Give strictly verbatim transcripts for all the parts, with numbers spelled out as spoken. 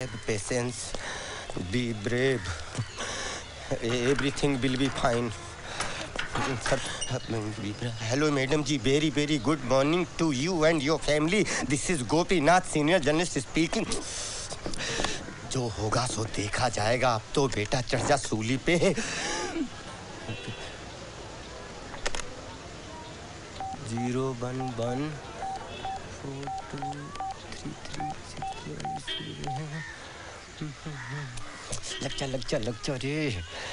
patience, be brave. Everything will be fine. Hello, madam ji. Very, very good morning to you and your family. This is Gopinath, senior journalist speaking. जो होगा सो देखा जाएगा. अब तो बेटा चढ़ जा सूली पे. Zero one one four two three three six. लग जा लग जा लग जा रे.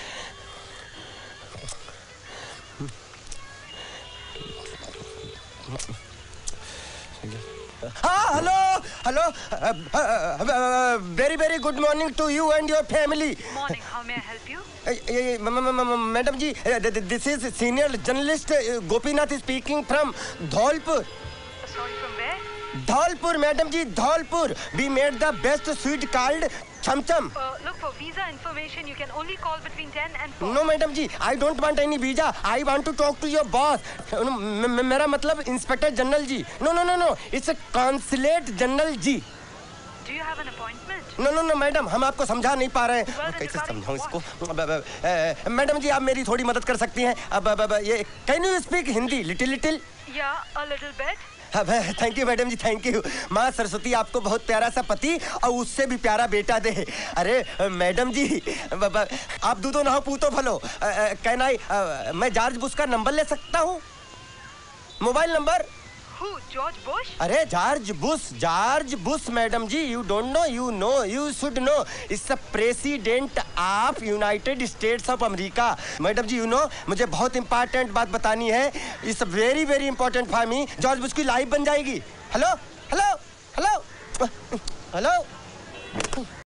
हाँ, hello hello. Very very good morning to you and your family. Morning. How may I help you? Madam ji, this is senior journalist Gopinath speaking from Dholpur. Sorry, from where? Dholpur madam ji, Dholpur. We made the best sweet called chamcham. Uh, look, for visa information, you can only call between ten and four. No, madam ji, I don't want any visa. I want to talk to your boss. मेरा मतलब inspector general ji. No, no, no, no. It's a consulate general ji. Do you have an appointment? No, no, no, madam, हम आपको समझा नहीं पा रहे हैं. Well, कैसे समझाऊं इसको? मैडम जी, आप मेरी थोड़ी मदद कर सकती हैं. अब ये can you speak Hindi little little? Yeah, a little bit. Thank you madam ji, thank you. माँ सरस्वती आपको बहुत प्यारा सा पति और उससे भी प्यारा बेटा दे. अरे मैडम जी, आप दूधो नहाओ पूतो फलो. कैन आई, मैं जॉर्ज बुश का नंबर ले सकता हूँ? Mobile number. Who? George Bush? अरे George Bush, George Bush madam ji. You don't know, you know, you should know. It's a president of United States of America. Madam ji, you know, मुझे बहुत important बात बतानी है. It's very very important for me. George Bush की life बन जाएगी. Hello hello hello hello.